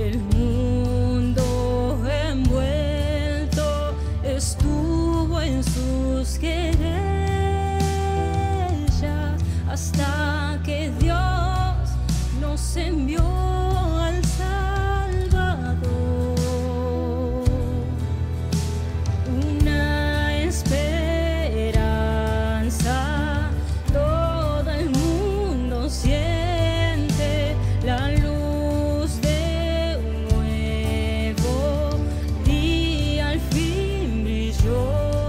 el mundo envuelto estuvo en sus querellas, hasta que Dios nos envió al Salvador, una esperanza. Todo el mundo siente la luz de un nuevo día, al fin brilló.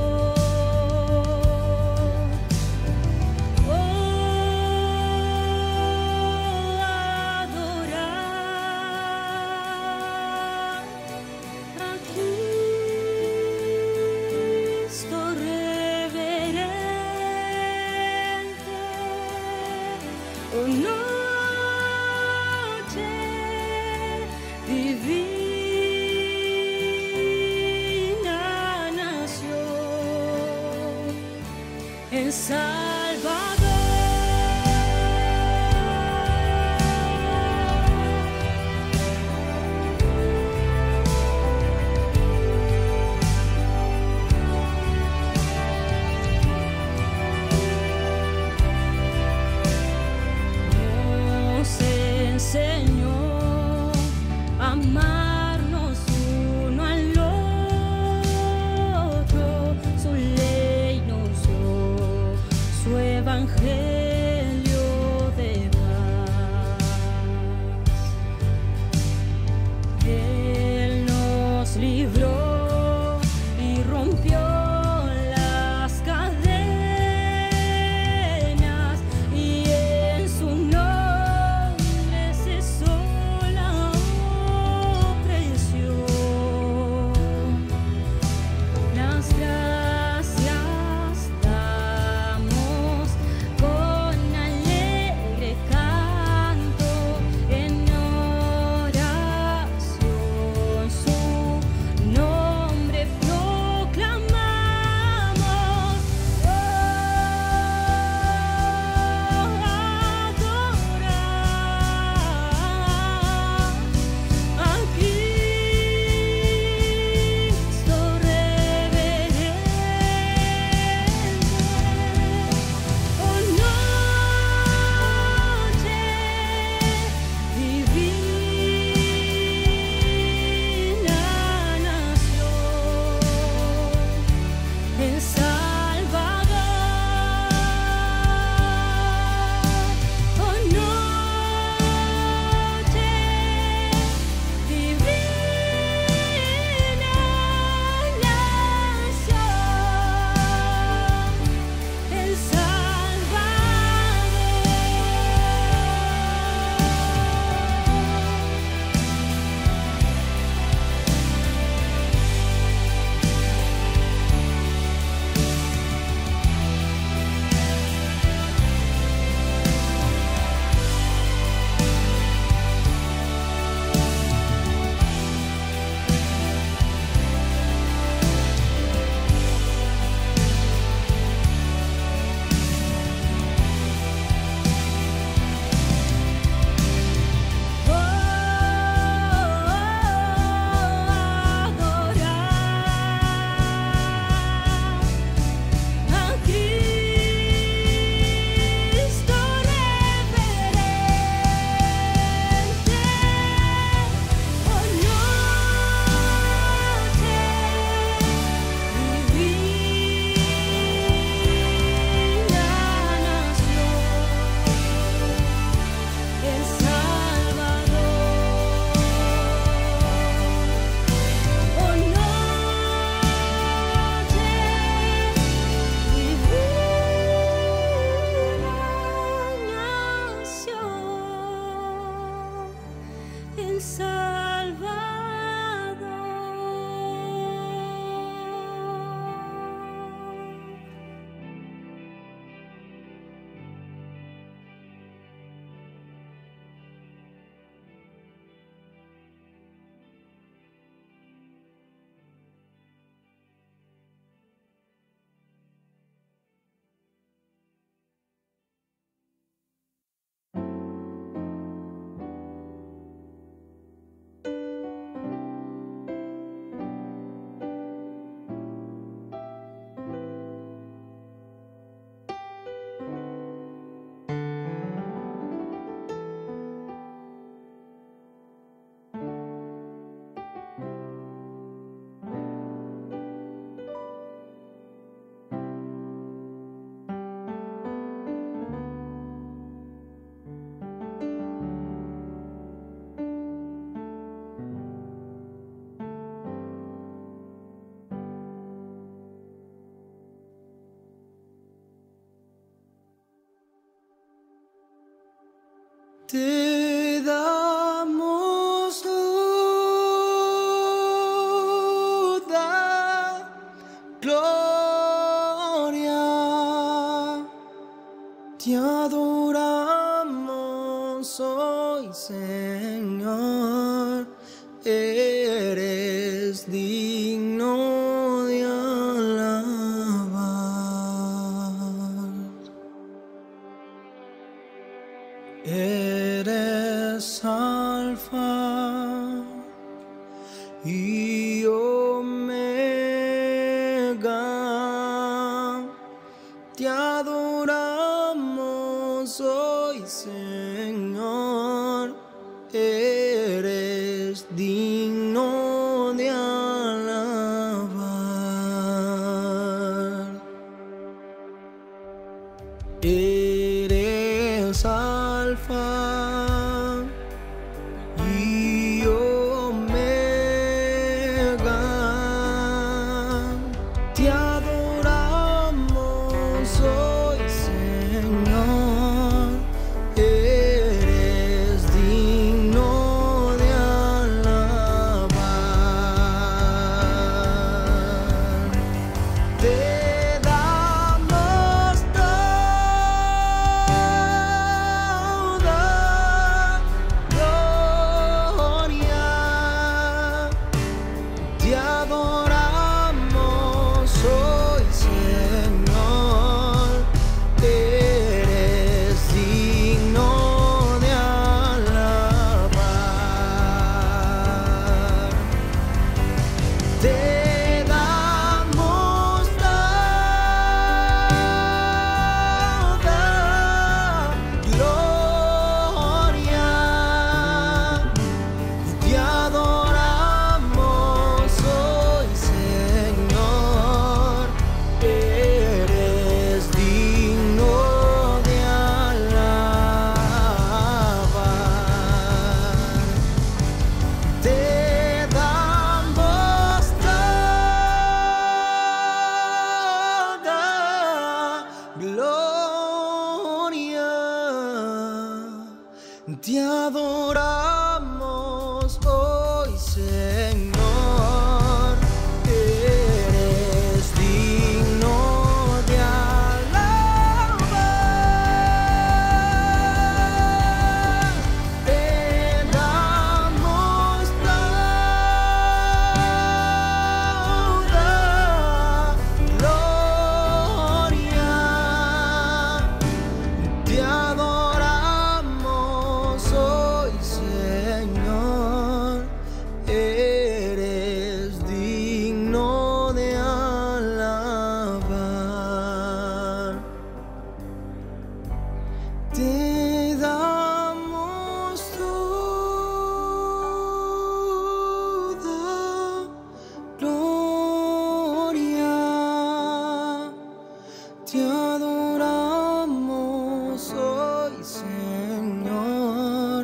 Noche divina nació en Salvador. Enseñó a amarnos uno al otro, su ley nos dio, su evangelio de paz. Él nos libró y rompió las cadenas, y en su nombre cesó la opresión. Las gracias damos con alegre canto, en oración su nombre proclamamos. Adorar a Cristo reverente. Oh, noche divina nació en Salvador. Oh, noche divina nació en Te damos toda gloria, te adoramos hoy, Señor, eres digno de alabar. Eres Alfa y Omega, te adoramos hoy, Señor, eres digno de alabar. Eres Alfa y Omega, te adoramos hoy, Señor, eres digno de alabar. Te damos toda gloria, te adoramos hoy, Señor, eres digno de alabar. Te damos toda gloria, te adoramos hoy, Señor, eres digno de alabar. Te damos toda gloria, te adoramos hoy, Señor, eres digno de alabar. Te damos toda gloria, te adoramos hoy, Señor, eres digno de alabar. Te damos toda gloria, te adoramos hoy, Señor,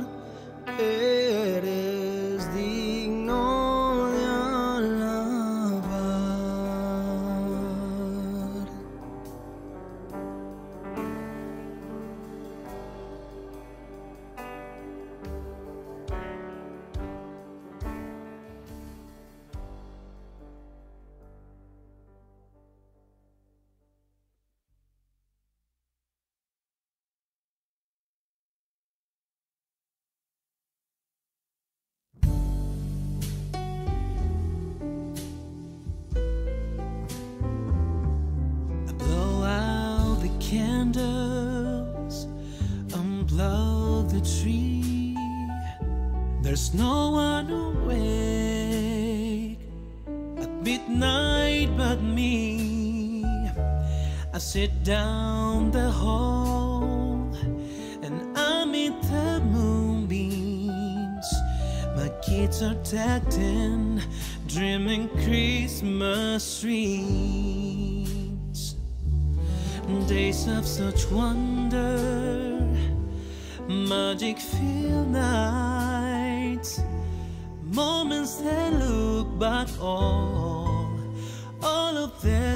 eres digno de alabar. Blow out the candles, unplug the tree. There's no one awake at midnight but me. I sit down the hall and I'm in the moonbeams. My kids are tucked in, dreaming Christmas dreams. Days of such wonder, magic-filled nights, moments that look back all of their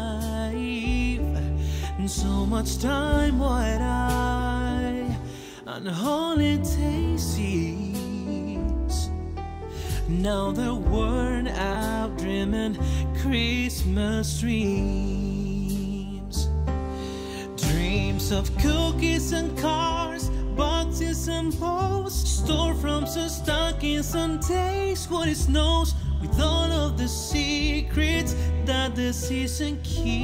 life, and so much time wide-eyed. and holiday seas. Now they're worn out dreaming Christmas dreams. Dreams of cookies and cars, boxes and posts, storefronts and stockings and days when it snows, with all of the secrets that the season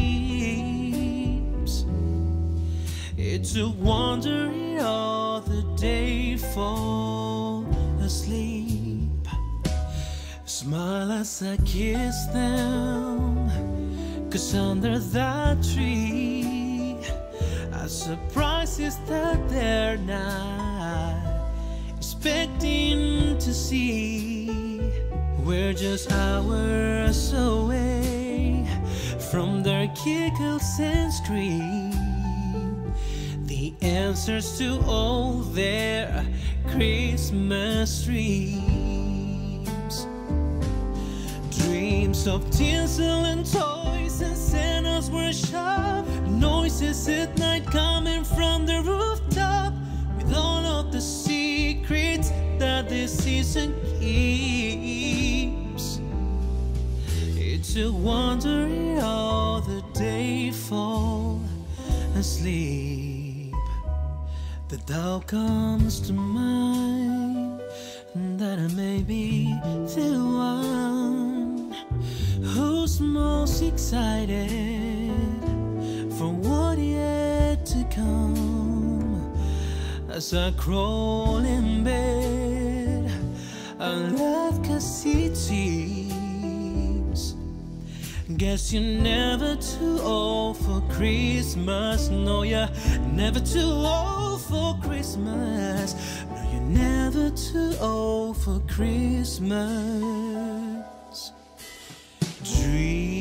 keeps. It's a wonder all the day fall asleep. Smile as I kiss them, 'cause under that tree a surprise is that they're not expecting to see. We're just hours away from their giggles and scream, the answers to all their Christmas dreams. Dreams of tinsel and toys and Santa's workshop, noises at night coming from the rooftop, with all of the secrets that this season keeps. It's a wonder all the day fall asleep. The doubt comes to mind that I may be the one who's most excited for what yet to come. As I crawl in bed, I laugh 'cause it seems, guess you're never too old for Christmas. No, you're never too old for Christmas. No, you're never too old for Christmas. Dream